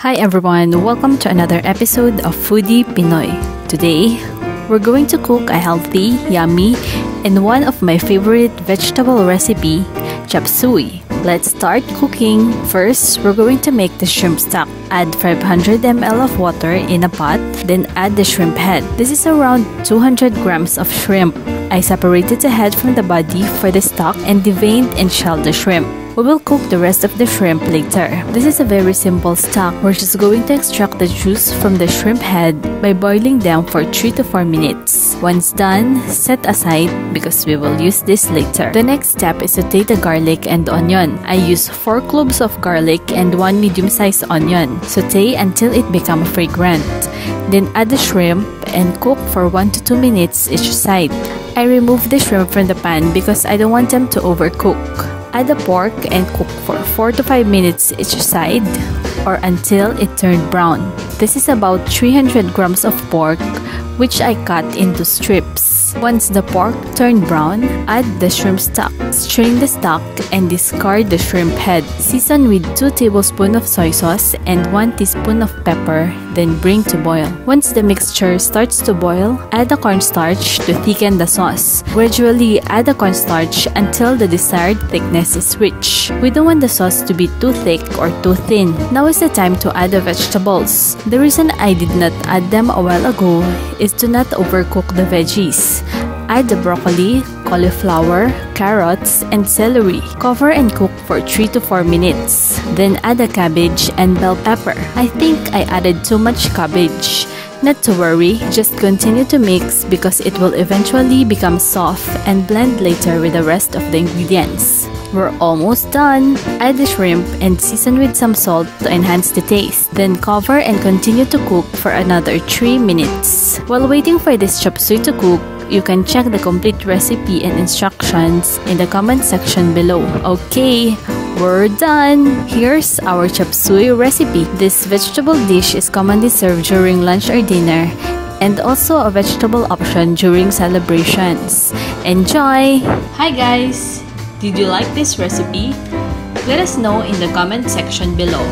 Hi everyone, welcome to another episode of Foodie Pinoy. Today, we're going to cook a healthy, yummy, and one of my favorite vegetable recipe, Chopseuy. Let's start cooking. First, we're going to make the shrimp stock. Add 500 ml of water in a pot, then add the shrimp head. This is around 200 grams of shrimp. I separated the head from the body for the stock and deveined and shelled the shrimp. We will cook the rest of the shrimp later. This is a very simple stock. We're just going to extract the juice from the shrimp head by boiling them for 3 to 4 minutes. Once done, set aside because we will use this later. The next step is to saute the garlic and onion. I use 4 cloves of garlic and 1 medium-sized onion. Saute until it becomes fragrant. Then add the shrimp and cook for 1 to 2 minutes each side. I remove the shrimp from the pan because I don't want them to overcook. Add the pork and cook for 4 to 5 minutes each side or until it turned brown. This is about 300 grams of pork which I cut into strips. Once the pork turned brown, add the shrimp stock. Strain the stock and discard the shrimp head. Season with 2 tablespoons of soy sauce and 1 teaspoon of pepper, then bring to boil. Once the mixture starts to boil, add the cornstarch to thicken the sauce. Gradually add the cornstarch until the desired thickness is reached. We don't want the sauce to be too thick or too thin. Now is the time to add the vegetables. The reason I did not add them a while ago is to not overcook the veggies. Add the broccoli, cauliflower, carrots, and celery. Cover and cook for 3 to 4 minutes. Then add the cabbage and bell pepper. I think I added too much cabbage. Not to worry, just continue to mix because it will eventually become soft and blend later with the rest of the ingredients. We're almost done. Add the shrimp and season with some salt to enhance the taste. Then cover and continue to cook for another 3 minutes. While waiting for this chopseuy to cook, you can check the complete recipe and instructions in the comment section below. Okay, we're done! Here's our chopseuy recipe. This vegetable dish is commonly served during lunch or dinner and also a vegetable option during celebrations. Enjoy! Hi guys! Did you like this recipe? Let us know in the comment section below.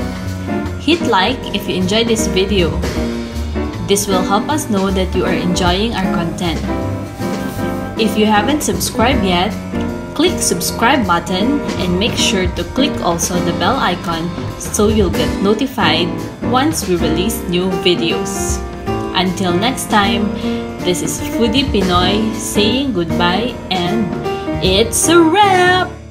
Hit like if you enjoyed this video. This will help us know that you are enjoying our content. If you haven't subscribed yet, click subscribe button and make sure to click also the bell icon so you'll get notified once we release new videos. Until next time, this is Foodie Pinoy saying goodbye and it's a wrap!